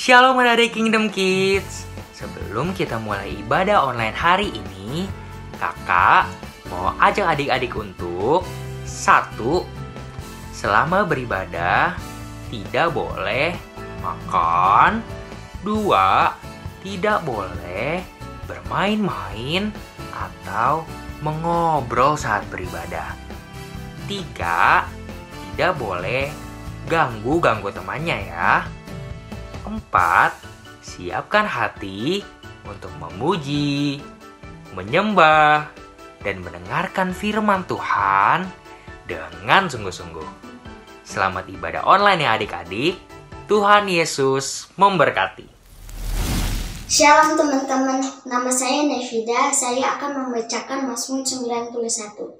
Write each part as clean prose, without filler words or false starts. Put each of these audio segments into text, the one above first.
Shalom adik Kingdom Kids. Sebelum kita mulai ibadah online hari ini, kakak mau ajak adik-adik untuk 1. Selama beribadah tidak boleh makan. 2. Tidak boleh bermain-main atau mengobrol saat beribadah. 3. Tidak boleh ganggu temannya ya. 4. Siapkan hati untuk memuji, menyembah, dan mendengarkan firman Tuhan dengan sungguh-sungguh. Selamat ibadah online ya adik-adik. Tuhan Yesus memberkati. Shalom teman-teman, nama saya Nevida. Saya akan membacakan Mazmur 91.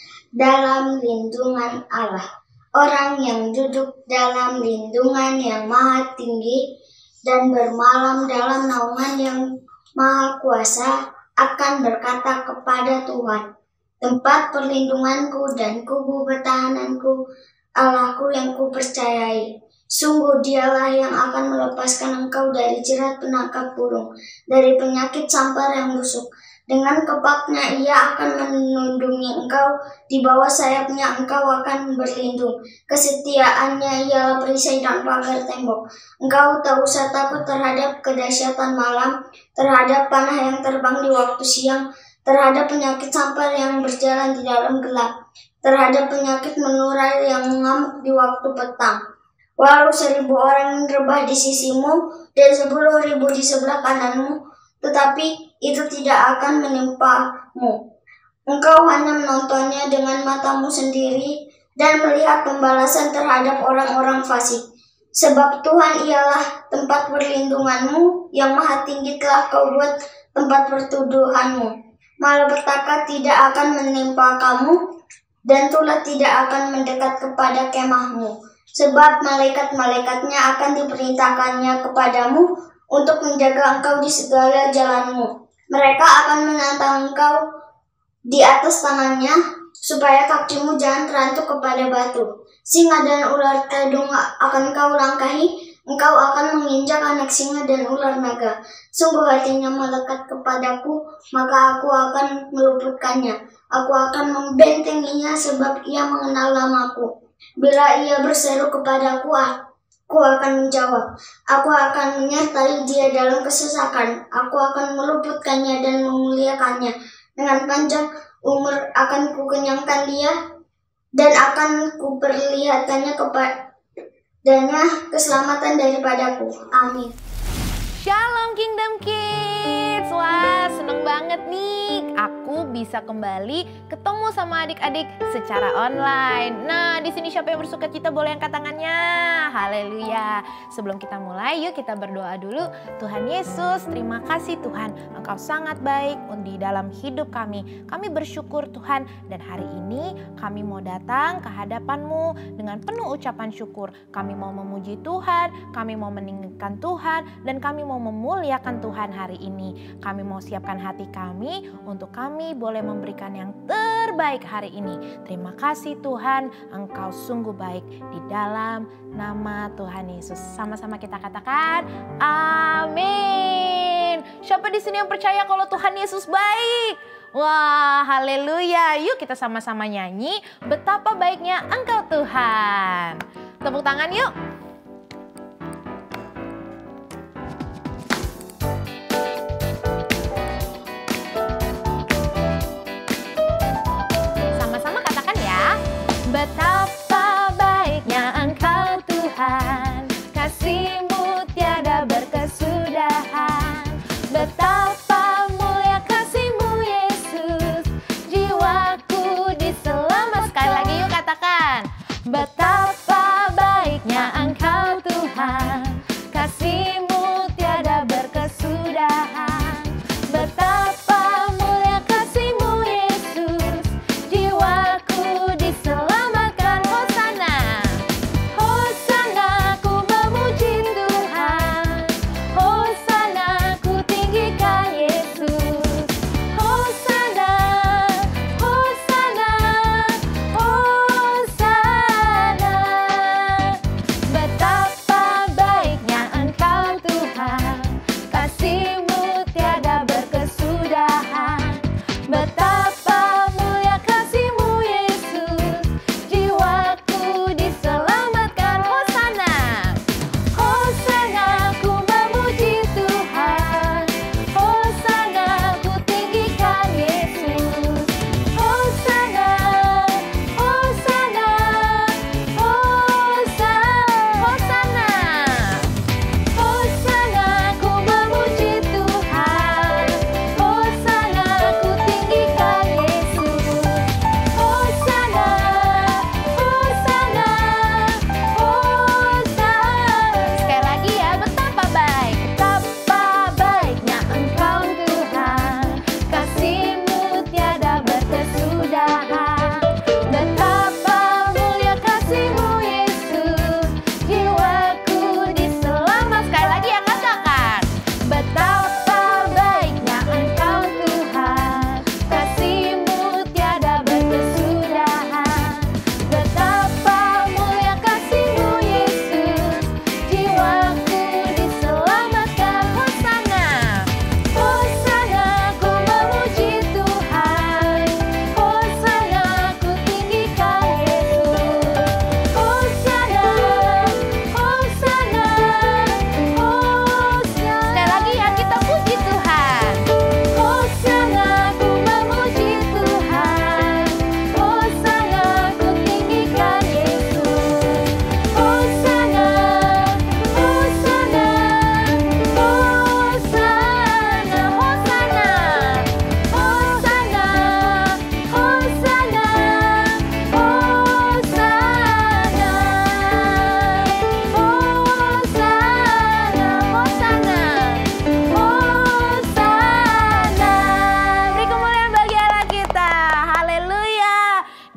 Dalam lindungan Allah. Orang yang duduk dalam lindungan yang maha tinggi dan bermalam dalam naungan yang maha kuasa akan berkata kepada Tuhan, tempat perlindunganku dan kubu pertahananku, Allahku yang kupercayai. Sungguh dialah yang akan melepaskan engkau dari jerat penangkap burung, dari penyakit sampar yang busuk. Dengan kepaknya ia akan melindungi engkau, di bawah sayapnya engkau akan berlindung. Kesetiaannya ialah perisai dan pagar tembok. Engkau tak usah takut terhadap kedahsyatan malam, terhadap panah yang terbang di waktu siang, terhadap penyakit sampar yang berjalan di dalam gelap, terhadap penyakit menular yang mengamuk di waktu petang. Walau 1000 orang rebah di sisimu dan 10.000 di sebelah kananmu, tetapi itu tidak akan menimpamu. Engkau hanya menontonnya dengan matamu sendiri dan melihat pembalasan terhadap orang-orang fasik. Sebab Tuhan ialah tempat perlindunganmu, yang maha tinggi telah kau buat tempat pertuduhanmu. Malapetaka tidak akan menimpa kamu, dan tulah tidak akan mendekat kepada kemahmu. Sebab malaikat-malaikatnya akan diperintahkannya kepadamu untuk menjaga engkau di segala jalanmu. Mereka akan menantang engkau di atas tangannya, supaya kakimu jangan terantuk kepada batu. Singa dan ular tedung akan kau langkahi, engkau akan menginjak anak singa dan ular naga. Sungguh hatinya melekat kepadaku, maka aku akan meluputkannya. Aku akan membentenginya sebab ia mengenal namaku. Bila ia berseru kepadaku, aku akan menjawab. Aku akan menyertai dia dalam kesesakan. Aku akan meluputkannya dan memuliakannya. Dengan panjang umur akan kukenyangkan dia, dan akan kuperlihatkannya kepadanya keselamatan daripadaku. Amin. Shalom Kingdom Kids. Wah, seneng banget nih aku bisa kembali ketemu sama adik-adik secara online. Nah, di sini siapa yang bersuka cita boleh angkat tangannya. Haleluya. Sebelum kita mulai, yuk kita berdoa dulu. Tuhan Yesus, terima kasih Tuhan. Engkau sangat baik di dalam hidup kami. Kami bersyukur Tuhan, dan hari ini kami mau datang ke hadapan-Mu dengan penuh ucapan syukur. Kami mau memuji Tuhan, kami mau meninggikan Tuhan, dan kami mau memuliakan Tuhan hari ini. Kami mau siapkan hati kami untuk kami boleh memberikan yang terbaik hari ini. Terima kasih Tuhan, Engkau sungguh baik, di dalam nama Tuhan Yesus. Sama-sama kita katakan amin. Siapa di sini yang percaya kalau Tuhan Yesus baik? Wah, haleluya. Yuk kita sama-sama nyanyi betapa baiknya Engkau Tuhan. Tepuk tangan yuk. Betapa baiknya Engkau Tuhan, kasih-Mu tiada berkesudahan. Betapa mulia kasih-Mu Yesus, jiwaku diselamatkan. Sekali lagi yuk katakan, betapa baiknya Engkau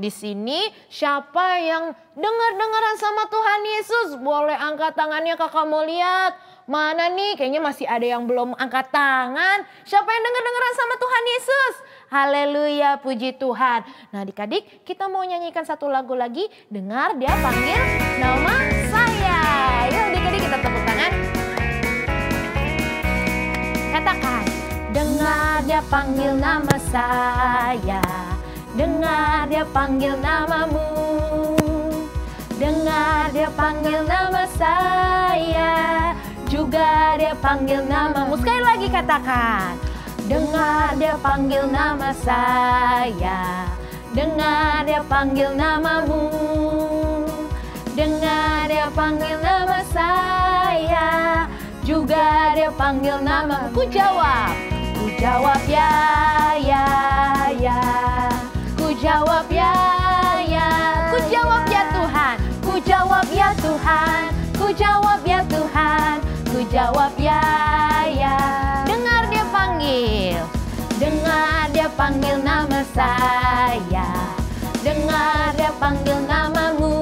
di sini siapa yang dengar-dengaran sama Tuhan Yesus? Boleh angkat tangannya, kakak mau lihat. Mana nih? Kayaknya masih ada yang belum angkat tangan. Siapa yang dengar-dengaran sama Tuhan Yesus? Haleluya, puji Tuhan. Nah adik-adik, kita mau nyanyikan satu lagu lagi. Dengar dia panggil nama saya. Yuk adik-adik kita tepuk tangan. Katakan, dengar dia panggil nama saya. Dengar dia panggil namamu. Dengar dia panggil nama saya. Juga dia panggil namamu. Sekali lagi katakan, dengar dia panggil nama saya. Dengar dia panggil namamu. Dengar dia panggil nama saya. Juga dia panggil namamu. Ku jawab ya, ya, ya. Ku jawab ya, ya. Ku jawab ya Tuhan. Ku jawab ya Tuhan. Ku jawab ya Tuhan. Ku jawab ya, ya. Dengar dia panggil. Dengar dia panggil nama saya. Dengar dia panggil namamu.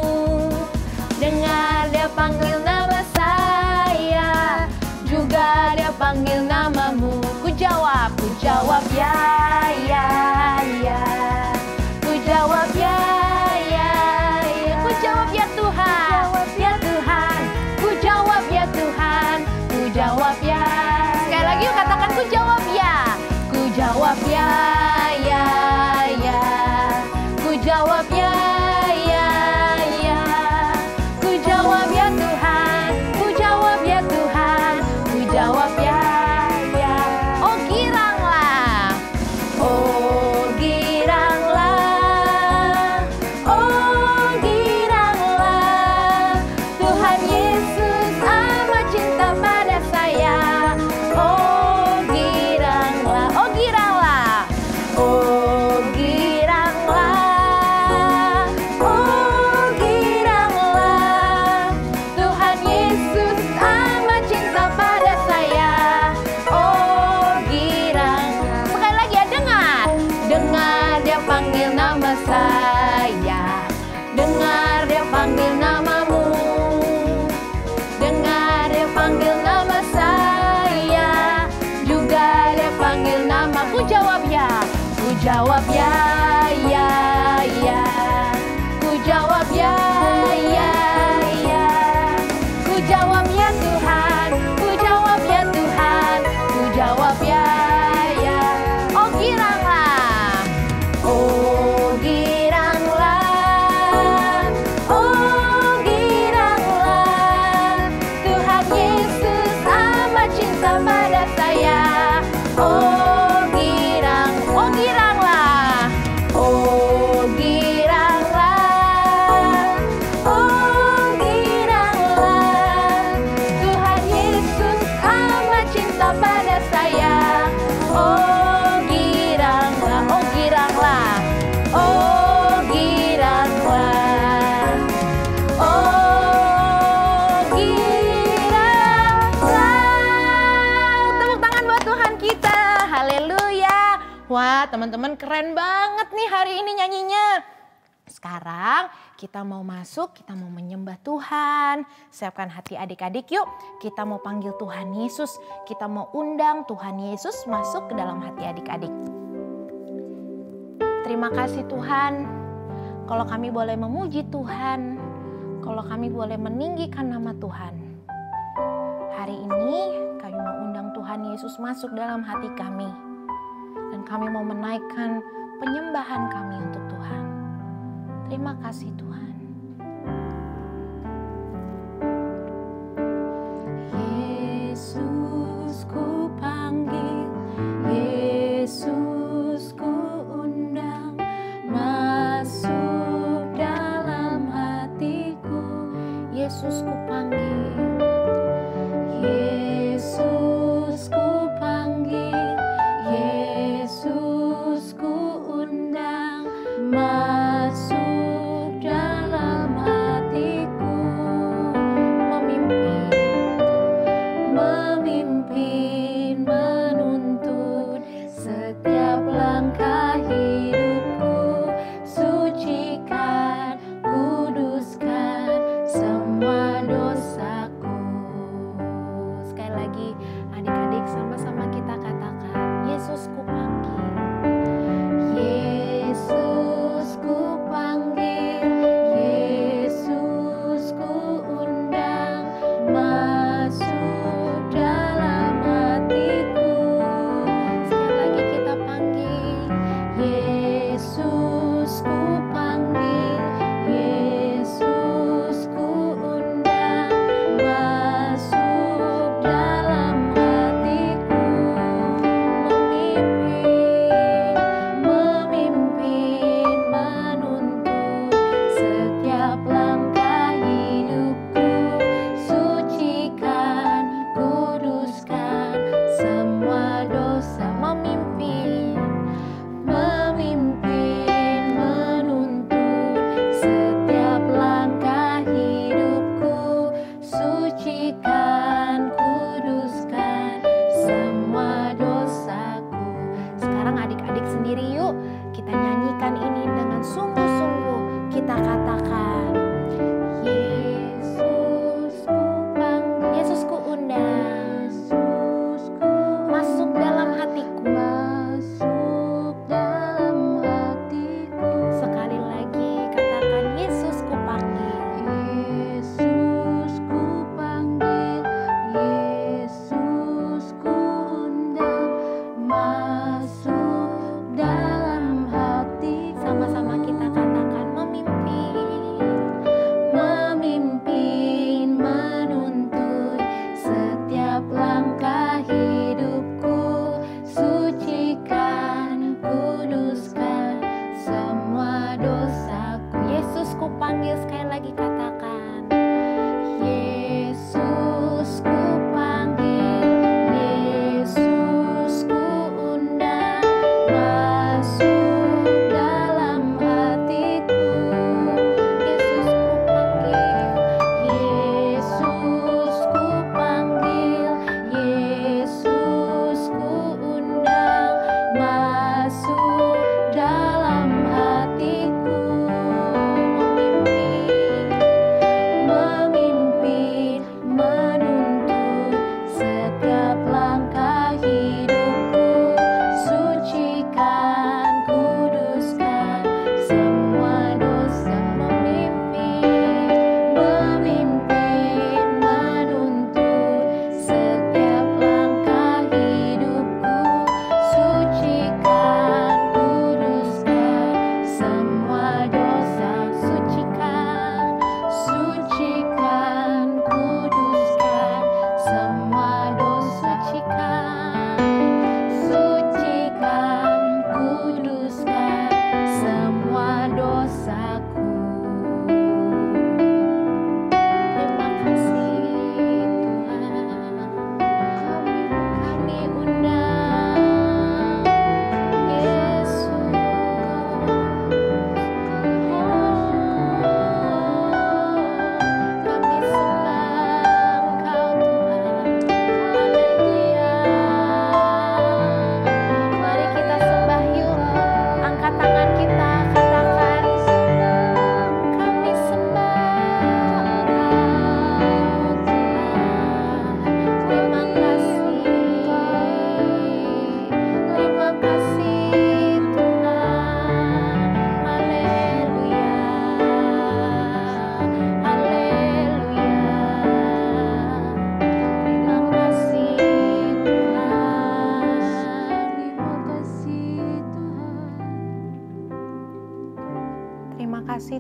Dengar dia panggil nama saya. Juga dia panggil namamu. Ku jawab ya, ya, ya. Ku jawab ya, ya, ya. Ku jawab ya Tuhan, ya Tuhan. Ku jawab ya Tuhan, ku jawab ya. Sekali lagi yuk katakan ku jawab ya. Ku jawab ya, ya, ya. Ku jawab ya, ya, ya. Ku jawab ya Tuhan, ku jawab ya Tuhan. Ku jawab ya, ya. Oh giranglah, oh giranglah, oh giranglah. Tuhan Yesus amat cinta pada saya. Oh giranglah, oh giranglah, oh giranglah, oh giranglah. Tuhan Yesus amat cinta pada saya. Oh giranglah. Sekali lagi ya, dengar. Dengar dia panggil nama saya. Dengar dia panggil namamu. Dengar dia panggil nama saya. Juga dia panggil nama. Ku jawab ya. Ku jawab ya, ya, ya. Ku jawab ya, ya, ya. Ku jawab ya Tuhan. Ku jawab ya Tuhan. Ku jawab ya, ya. Oh giranglah. Oh giranglah. Oh giranglah. Tuhan Yesus amat cinta pada saya. Oh girang, oh giranglah. Oh giranglah. Oh giranglah. Tuhan Yesus amat cinta pada saya. Oh giranglah, oh giranglah. Oh giranglah. Oh giranglah. Tepuk tangan buat Tuhan kita. Haleluya. Wah, teman-teman keren banget nih hari ini nyanyinya. Sekarang kita mau masuk, kita mau menyembah Tuhan. Siapkan hati adik-adik yuk. Kita mau panggil Tuhan Yesus. Kita mau undang Tuhan Yesus masuk ke dalam hati adik-adik. Terima kasih Tuhan. Kalau kami boleh memuji Tuhan. Kalau kami boleh meninggikan nama Tuhan. Hari ini kami mau undang Tuhan Yesus masuk dalam hati kami. Dan kami mau menaikkan penyembahan kami untuk Tuhan. Terima kasih Tuhan. Yesus ku panggil, Yesus ku undang, masuk dalam hatiku. Yesus ku panggil, Yesus ku panggil, Yesus ku undang, masuk dalam hatiku. Memimpin, menuntun setiap langkah hidupku. Suci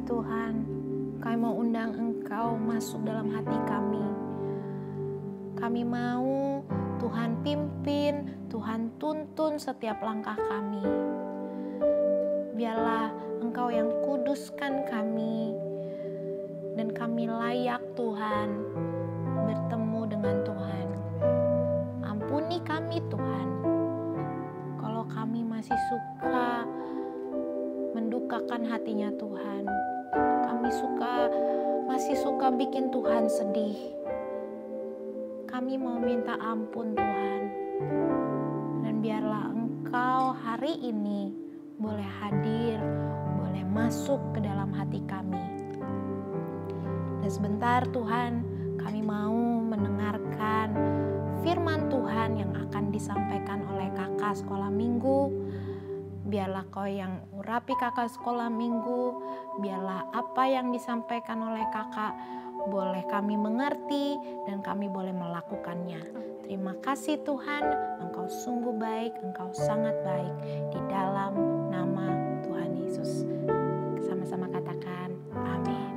Tuhan, kami mau undang Engkau masuk dalam hati kami. Kami mau Tuhan pimpin, Tuhan tuntun setiap langkah kami. Biarlah Engkau yang kuduskan kami, dan kami layak Tuhan bertemu dengan Tuhan. Ampuni kami Tuhan, kalau kami masih suka mendukakan hatinya Tuhan. Kami masih suka bikin Tuhan sedih. Kami mau minta ampun Tuhan. Dan biarlah Engkau hari ini boleh hadir, boleh masuk ke dalam hati kami. Dan sebentar Tuhan, kami mau mendengarkan firman Tuhan yang akan disampaikan oleh kakak sekolah minggu. Biarlah Kau yang urapi kakak sekolah minggu. Biarlah apa yang disampaikan oleh kakak boleh kami mengerti dan kami boleh melakukannya. Terima kasih Tuhan, Engkau sungguh baik, Engkau sangat baik. Di dalam nama Tuhan Yesus. Sama-sama katakan amin.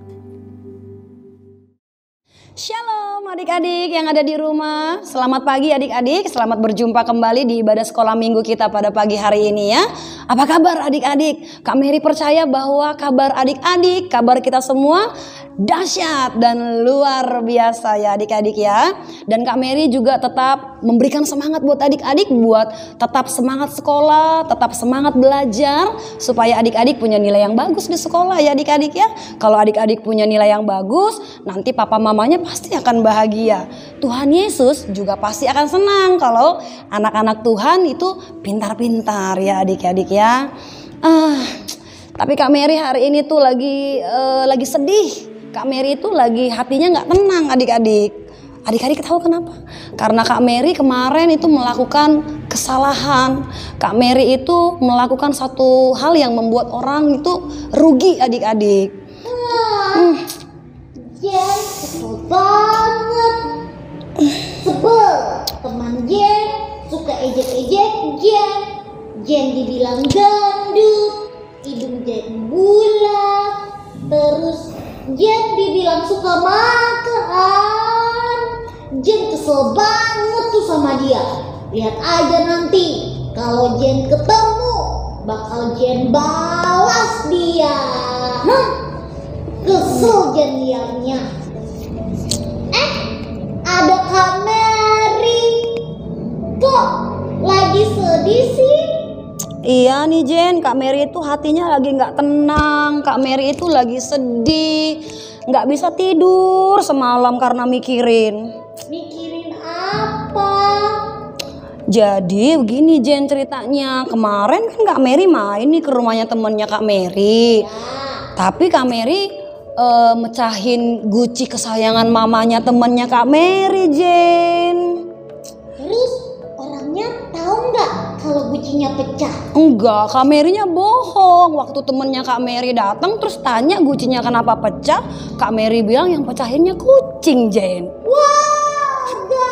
Shalom adik-adik yang ada di rumah. Selamat pagi adik-adik. Selamat berjumpa kembali di ibadah sekolah minggu kita pada pagi hari ini ya. Apa kabar adik-adik? Kak Mary percaya bahwa kabar adik-adik, kabar kita semua dahsyat dan luar biasa ya adik-adik ya. Dan Kak Mary juga tetap memberikan semangat buat adik-adik buat tetap semangat sekolah, tetap semangat belajar supaya adik-adik punya nilai yang bagus di sekolah ya adik-adik ya. Kalau adik-adik punya nilai yang bagus, nanti papa mamanya pasti akan bahagia. Tuhan Yesus juga pasti akan senang kalau anak-anak Tuhan itu pintar-pintar ya adik-adik ya. Tapi Kak Mary hari ini tuh lagi sedih. Kak Mary itu lagi hatinya nggak tenang adik-adik. Adik-adik tahu kenapa? Karena Kak Mary kemarin itu melakukan kesalahan. Kak Mary itu melakukan satu hal yang membuat orang itu rugi adik-adik. Jen kesel banget. Sebel. Teman Jen suka ejek-ejek Jen. Jen dibilang gandut, hidung Jen bulat. Terus Jen dibilang suka makan. Jen kesel banget tuh sama dia. Lihat aja nanti kalau Jen ketemu bakal Jen balas dia. Kesel Jen liatnya. Ada Kak Mary. Kok lagi sedih sih? Iya nih Jen, Kak Mary itu hatinya lagi nggak tenang. Kak Mary itu lagi sedih, nggak bisa tidur semalam karena mikirin. Mikirin apa? Jadi begini Jen ceritanya. Kemarin kan Kak Mary main nih ke rumahnya temennya Kak Mary. Tapi Kak Mary mecahin guci kesayangan mamanya temennya Kak Mary Jen. Terus orangnya tahu nggak kalau gucinya pecah? Enggak, Kak Mary-nya bohong. Waktu temennya Kak Mary datang terus tanya gucinya kenapa pecah, Kak Mary bilang yang pecahinnya kucing Jen. Wah,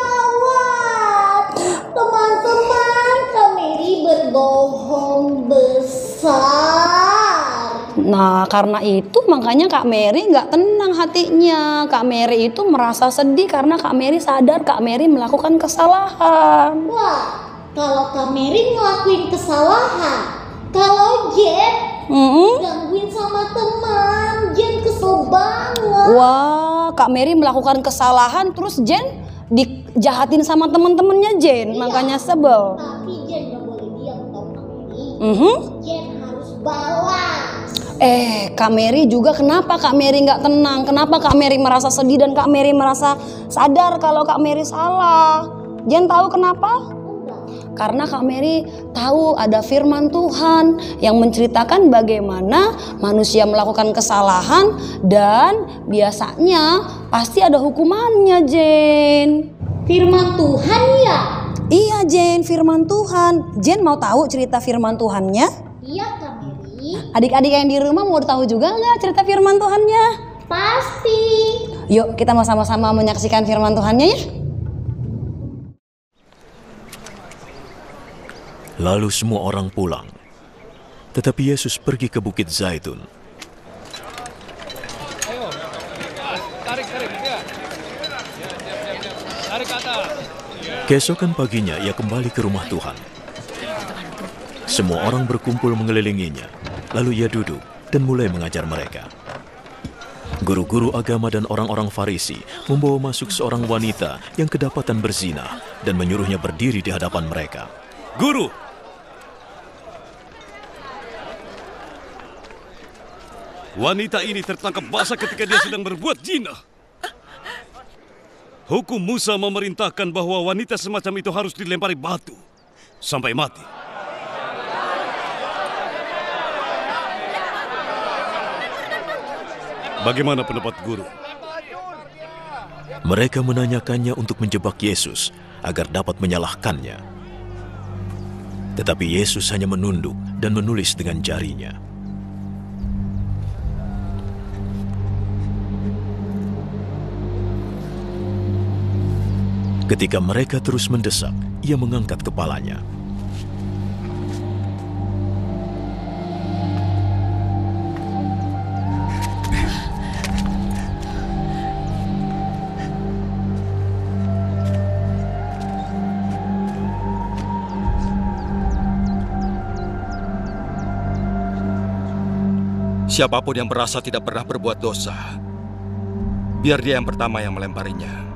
gawat. Teman-teman, Kak Mary berbohong besar. Nah karena itu makanya Kak Mary nggak tenang hatinya. Kak Mary itu merasa sedih karena Kak Mary sadar Kak Mary melakukan kesalahan. Wah, kalau Kak Mary ngelakuin kesalahan, kalau Jen gangguin sama teman, Jen kesel banget. Wah, Kak Mary melakukan kesalahan terus Jen dijahatin sama teman-temannya Jen, Iya, makanya sebel. Tapi Jen gak boleh diam tau Kak Mary. Jen harus balas. Kak Mary juga kenapa Kak Mary nggak tenang? Kenapa Kak Mary merasa sedih dan Kak Mary merasa sadar kalau Kak Mary salah? Jen tahu kenapa? Karena Kak Mary tahu ada firman Tuhan yang menceritakan bagaimana manusia melakukan kesalahan dan biasanya pasti ada hukumannya Jen. Firman Tuhan ya? Iya Jen, firman Tuhan. Jen mau tahu cerita firman Tuhannya? Iya Kak Mary. Adik-adik yang di rumah mau tahu juga nggak cerita firman Tuhannya? Pasti. Yuk kita mau sama-sama menyaksikan firman Tuhannya ya. Lalu semua orang pulang. Tetapi Yesus pergi ke Bukit Zaitun. Keesokan paginya ia kembali ke rumah Tuhan. Semua orang berkumpul mengelilinginya, lalu ia duduk dan mulai mengajar mereka. Guru-guru agama dan orang-orang Farisi membawa masuk seorang wanita yang kedapatan berzina dan menyuruhnya berdiri di hadapan mereka. Guru, wanita ini tertangkap basah ketika dia sedang berbuat zina. Hukum Musa memerintahkan bahwa wanita semacam itu harus dilempari batu sampai mati. Bagaimana pendapat guru? Mereka menanyakannya untuk menjebak Yesus agar dapat menyalahkannya. Tetapi Yesus hanya menunduk dan menulis dengan jarinya. Ketika mereka terus mendesak, ia mengangkat kepalanya. Siapapun yang merasa tidak pernah berbuat dosa, biar dia yang pertama yang melemparinya.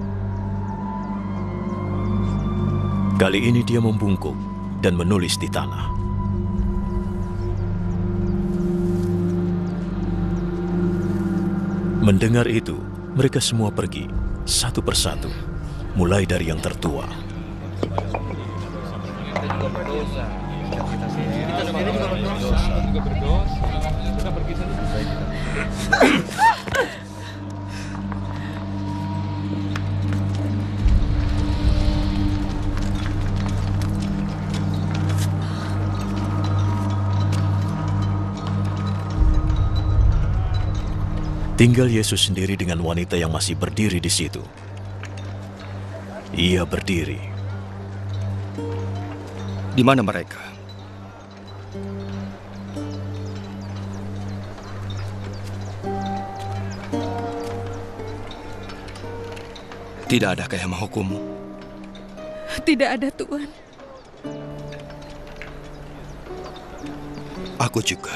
Kali ini dia membungkuk dan menulis di tanah. Mendengar itu, mereka semua pergi, satu persatu, mulai dari yang tertua. Tinggal Yesus sendiri dengan wanita yang masih berdiri di situ. Ia berdiri. Di mana mereka? Tidak adakah yang menghukummu? Tidak ada, Tuan. Aku juga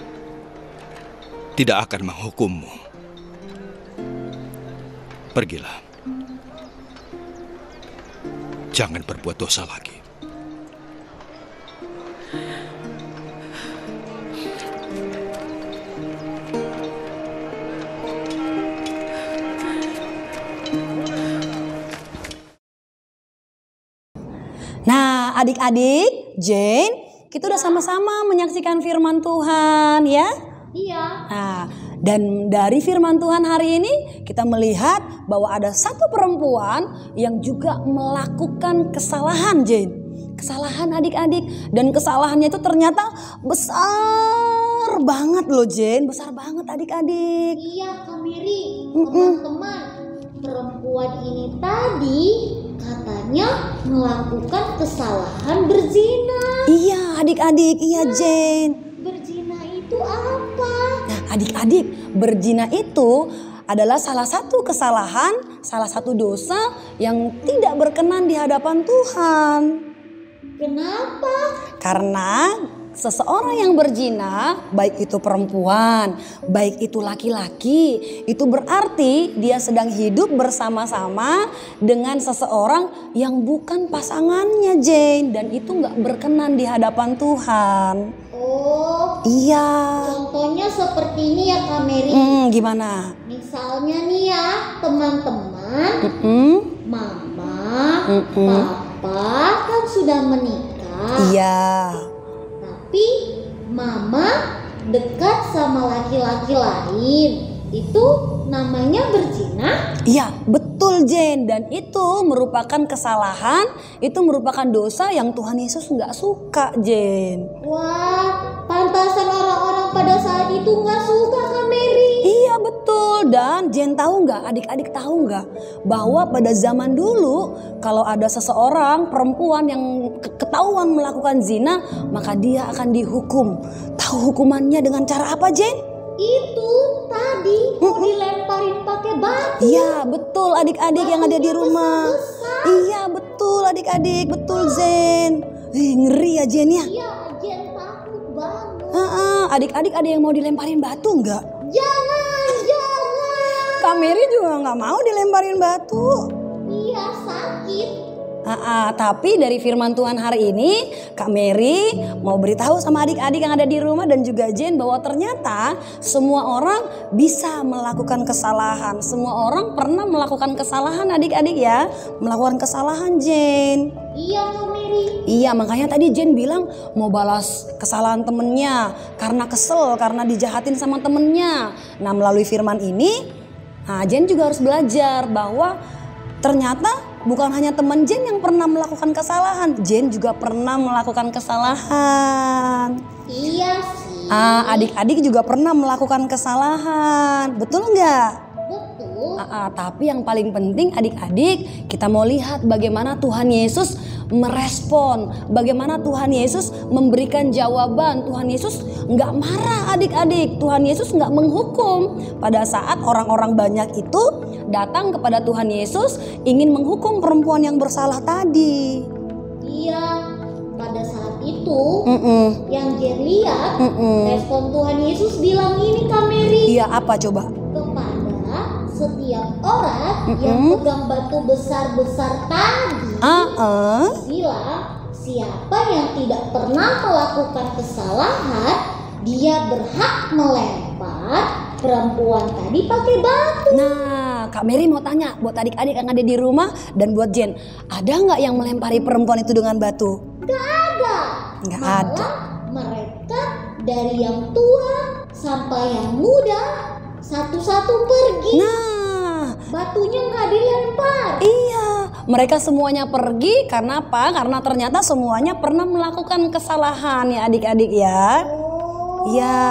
tidak akan menghukummu. Pergilah. Jangan berbuat dosa lagi. Nah, adik-adik, Jane, kita udah sama-sama menyaksikan firman Tuhan ya. Iya. Nah, dan dari firman Tuhan hari ini kita melihat bahwa ada satu perempuan yang juga melakukan kesalahan, Jane. Kesalahan adik-adik, dan kesalahannya itu ternyata besar banget loh, Jane. Besar banget adik-adik. Iya, Kak Mary. Teman-teman, perempuan ini tadi katanya melakukan kesalahan berzina. Iya adik-adik, iya Jane. Berzina itu apa? Nah adik-adik, berzina itu adalah salah satu kesalahan, salah satu dosa yang tidak berkenan di hadapan Tuhan. Kenapa? Karena seseorang yang berzina, baik itu perempuan, baik itu laki-laki, itu berarti dia sedang hidup bersama-sama dengan seseorang yang bukan pasangannya, Jane. Dan itu gak berkenan di hadapan Tuhan. Oh, iya. Contohnya seperti ini ya Kak Mary. Gimana? Misalnya nih ya, teman-teman, mama, papa kan sudah menikah. Iya. Tapi mama dekat sama laki-laki lain, itu namanya berzina? Iya, betul Jane. Dan itu merupakan kesalahan, itu merupakan dosa yang Tuhan Yesus nggak suka, Jane. Wah, pantasan orang-orang pada saat itu nggak suka Kak Mary. Iya betul. Dan Jane tahu nggak, adik-adik tahu nggak, bahwa pada zaman dulu kalau ada seseorang perempuan yang ketahuan melakukan zina, maka dia akan dihukum. Tahu hukumannya dengan cara apa, Jane? Itu tadi mau dilemparin pakai batu. Iya betul adik-adik yang ada di rumah. Besar-besar. Iya betul. adik-adik, betul Jen. Ngeri ya Jen ya. Iya, Jen takut banget. Adik-adik ada yang mau dilemparin batu nggak? Jangan. Kak Mary juga nggak mau dilemparin batu. Iya, sakit. Tapi dari firman Tuhan hari ini, Kak Mary mau beritahu sama adik-adik yang ada di rumah dan juga Jen bahwa ternyata semua orang bisa melakukan kesalahan. Semua orang pernah melakukan kesalahan adik-adik ya. Melakukan kesalahan Jen. Iya, Kak Mary. Iya, makanya tadi Jen bilang mau balas kesalahan temennya karena kesel, karena dijahatin sama temennya. Nah, melalui firman ini, Jen juga harus belajar bahwa ternyata bukan hanya teman Jen yang pernah melakukan kesalahan, Jen juga pernah melakukan kesalahan. Iya sih. Adik-adik juga pernah melakukan kesalahan, betul nggak? Betul. Tapi yang paling penting adik-adik, kita mau lihat bagaimana Tuhan Yesus merespon, bagaimana Tuhan Yesus memberikan jawaban. Tuhan Yesus nggak marah adik-adik, Tuhan Yesus nggak menghukum. Pada saat orang-orang banyak itu datang kepada Tuhan Yesus ingin menghukum perempuan yang bersalah tadi. Iya, pada saat itu yang Jen lihat respon Tuhan Yesus bilang ini Kak Mary. Iya, apa coba? Kepada setiap orang yang pegang batu besar-besar tadi, bilang siapa yang tidak pernah melakukan kesalahan, dia berhak melempar perempuan tadi pakai batu. Nah, Kak Mary mau tanya buat adik-adik yang ada di rumah dan buat Jen, ada nggak yang melempari perempuan itu dengan batu? Gak ada. Nggak Malah ada. mereka dari yang tua sampai yang muda satu-satu pergi. Nah, Batunya nggak dilempar. iya, mereka semuanya pergi karena apa? Karena ternyata semuanya pernah melakukan kesalahan ya adik-adik ya. Ya,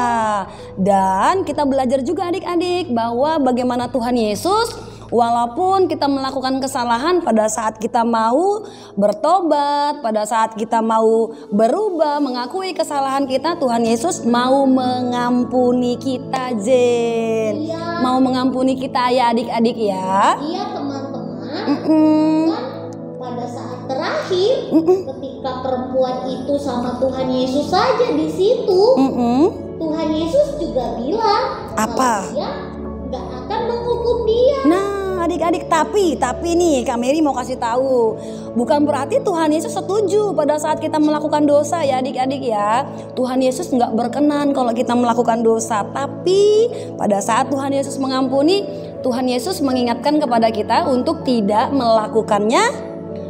dan kita belajar juga adik-adik bahwa bagaimana Tuhan Yesus walaupun kita melakukan kesalahan, pada saat kita mau bertobat, pada saat kita mau berubah, mengakui kesalahan kita, Tuhan Yesus mau mengampuni kita Jen. Iya. Mau mengampuni kita ya adik-adik ya. Iya teman-teman. Kan pada saat terakhir ketika perempuan itu sama Tuhan Yesus saja di situ, Tuhan Yesus juga bilang Apa? kalau dia nggak akan menghukum dia. Nah adik-adik, tapi nih Kak Mary mau kasih tahu, bukan berarti Tuhan Yesus setuju pada saat kita melakukan dosa ya adik-adik ya. Tuhan Yesus nggak berkenan kalau kita melakukan dosa, tapi pada saat Tuhan Yesus mengampuni, Tuhan Yesus mengingatkan kepada kita untuk tidak melakukannya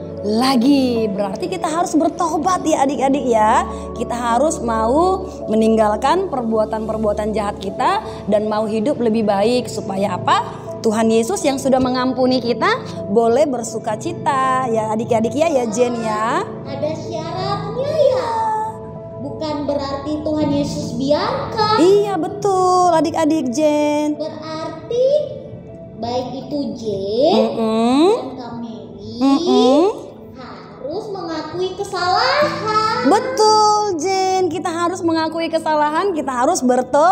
lagi. Berarti kita harus bertobat ya adik-adik ya. Kita harus mau meninggalkan perbuatan-perbuatan jahat kita dan mau hidup lebih baik supaya apa? Tuhan Yesus yang sudah mengampuni kita boleh bersuka cita ya adik-adik ya Jen ya. Ada syaratnya ya. Bukan berarti Tuhan Yesus biarkan. Iya betul adik-adik Jen. Berarti baik itu Jen dan Kak Mary harus mengakui kesalahan. Betul Jen, kita harus mengakui kesalahan, kita harus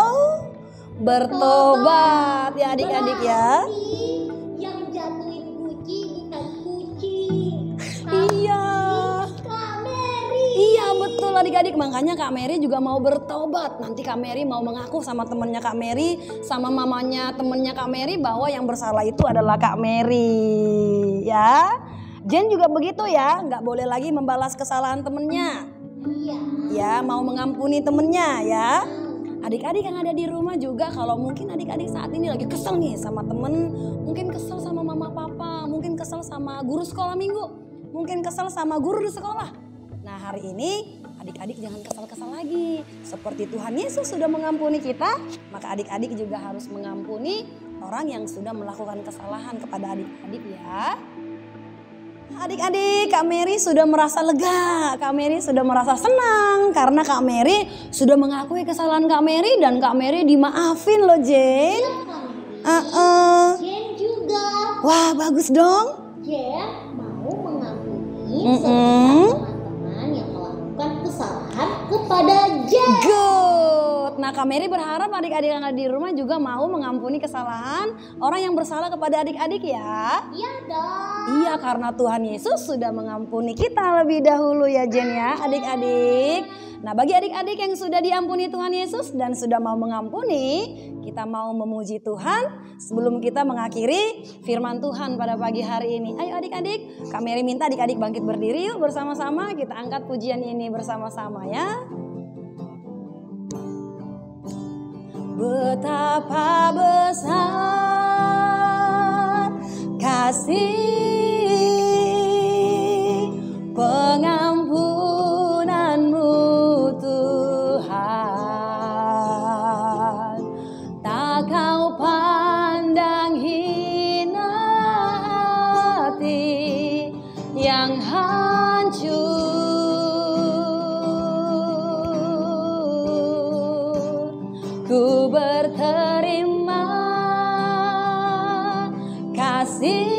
bertobat ya adik-adik ya. Yang jatuhin kucing bukan kucing. Iya. Kak Mary. Iya betul adik-adik, makanya Kak Mary juga mau bertobat. Nanti Kak Mary mau mengaku sama temennya Kak Mary, sama mamanya temennya Kak Mary bahwa yang bersalah itu adalah Kak Mary ya. Jen juga begitu ya, nggak boleh lagi membalas kesalahan temennya. Iya. Ya, mau mengampuni temennya ya. Adik-adik yang ada di rumah juga, kalau mungkin adik-adik saat ini lagi kesel nih sama temen, mungkin kesel sama mama papa, mungkin kesel sama guru sekolah minggu, mungkin kesel sama guru di sekolah. Nah hari ini adik-adik jangan kesal-kesal lagi. Seperti Tuhan Yesus sudah mengampuni kita, maka adik-adik juga harus mengampuni orang yang sudah melakukan kesalahan kepada adik-adik ya. Adik-adik, Kak Mary sudah merasa lega, Kak Mary sudah merasa senang karena Kak Mary sudah mengakui kesalahan Kak Mary dan Kak Mary dimaafin loh Jen. Jen juga. Wah bagus dong. Jen mau mengampuni setiap teman-teman yang melakukan kesalahan kepada Jen. Good. Nah, Kak Mary berharap adik-adik yang ada di rumah juga mau mengampuni kesalahan orang yang bersalah kepada adik-adik ya. Iya dong. Iya, karena Tuhan Yesus sudah mengampuni kita lebih dahulu ya Jen ya adik-adik. Nah, bagi adik-adik yang sudah diampuni Tuhan Yesus dan sudah mau mengampuni, kita mau memuji Tuhan sebelum kita mengakhiri firman Tuhan pada pagi hari ini. Ayo adik-adik, Kak Mary minta adik-adik bangkit berdiri yuk bersama-sama, kita angkat pujian ini bersama-sama ya. Betapa besar kasih pengampunanmu Tuhan, tak kau pandang hina hati yang hancur. Ku berterima kasih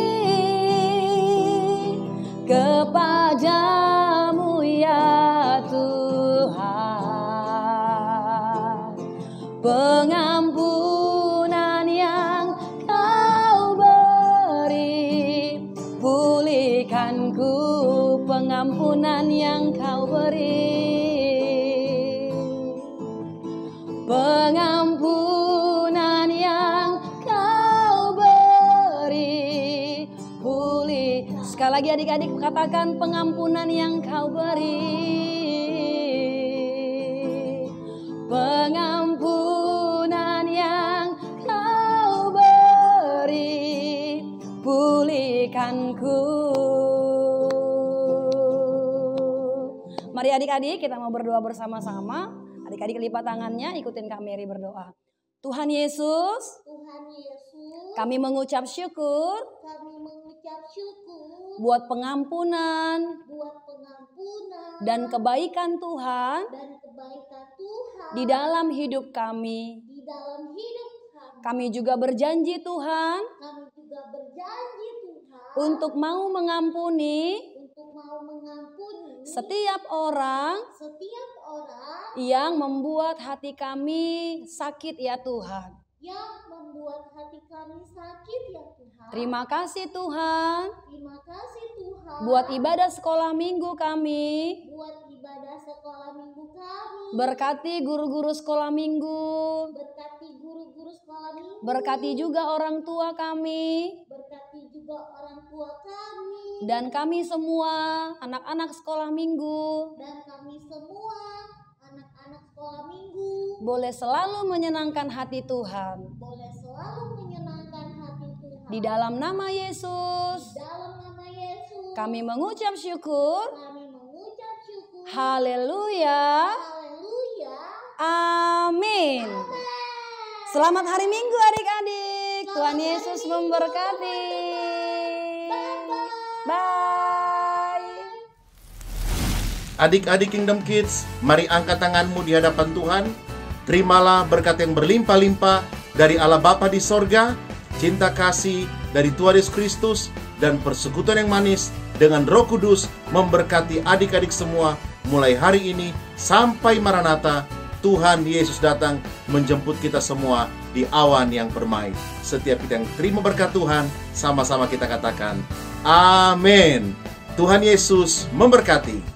kepadamu ya Tuhan, pengampunan yang kau beri, pulihkanku pengampunan yang kau beri. Pengampunan yang kau beri, pulih. Sekali lagi adik-adik katakan pengampunan yang kau beri. Pengampunan yang kau beri, pulihkanku. Mari adik-adik kita mau berdoa bersama-sama. Adik-adik lipat tangannya, ikutin Kak Mary berdoa. Tuhan Yesus, kami mengucap syukur, buat pengampunan, dan kebaikan Tuhan, di dalam hidup kami. Kami juga berjanji Tuhan, untuk mau mengampuni setiap orang yang membuat hati kami sakit ya Tuhan. Terima kasih Tuhan. Buat ibadah sekolah minggu kami. Berkati guru-guru sekolah minggu. Berkati juga orang tua kami. Dan kami semua anak-anak sekolah minggu. Boleh selalu menyenangkan hati Tuhan. Di dalam nama Yesus. Kami mengucap syukur. Haleluya. Amin. Selamat hari Minggu adik-adik. Tuhan Yesus memberkati. Bye. Adik-adik Kingdom Kids, mari angkat tanganmu di hadapan Tuhan. Terimalah berkat yang berlimpah-limpah dari Allah Bapa di sorga, cinta kasih dari Tuhan Yesus Kristus, dan persekutuan yang manis dengan Roh Kudus memberkati adik-adik semua mulai hari ini sampai Maranatha. Tuhan Yesus datang menjemput kita semua di awan yang permai. Setiap kita yang terima berkat Tuhan, sama-sama kita katakan, Amin. Tuhan Yesus memberkati.